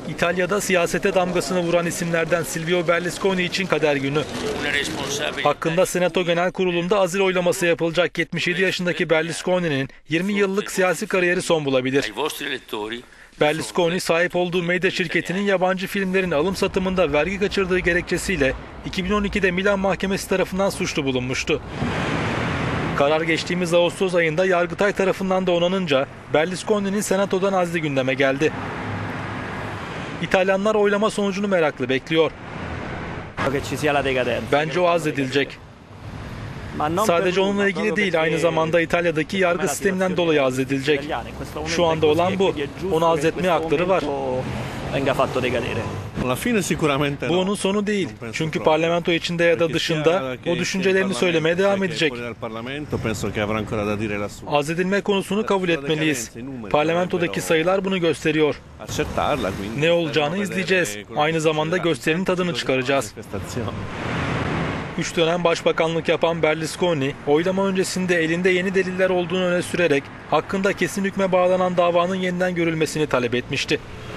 İtalya'da siyasete damgasını vuran isimlerden Silvio Berlusconi için kader günü. Hakkında Senato Genel Kurulu'nda azil oylaması yapılacak 77 yaşındaki Berlusconi'nin 20 yıllık siyasi kariyeri son bulabilir. Berlusconi sahip olduğu medya şirketinin yabancı filmlerin alım satımında vergi kaçırdığı gerekçesiyle 2012'de Milan Mahkemesi tarafından suçlu bulunmuştu. Karar geçtiğimiz Ağustos ayında Yargıtay tarafından da onanınca Berlusconi'nin Senato'dan azli gündeme geldi. İtalyanlar oylama sonucunu merakla bekliyor. Bence o azledilecek. Sadece onunla ilgili değil, aynı zamanda İtalya'daki yargı sisteminden dolayı azledilecek. Şu anda olan bu. Onu azletmeye hakları var. Bu onun sonu değil. Çünkü parlamento içinde ya da dışında o düşüncelerini söylemeye devam edecek. Azledilme konusunu kabul etmeliyiz. Parlamentodaki sayılar bunu gösteriyor. Ne olacağını izleyeceğiz. Aynı zamanda gösterinin tadını çıkaracağız. 3 dönem başbakanlık yapan Berlusconi, oylama öncesinde elinde yeni deliller olduğunu öne sürerek hakkında kesin hükme bağlanan davanın yeniden görülmesini talep etmişti.